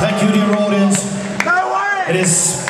Thank you, dear audience. No worries. It is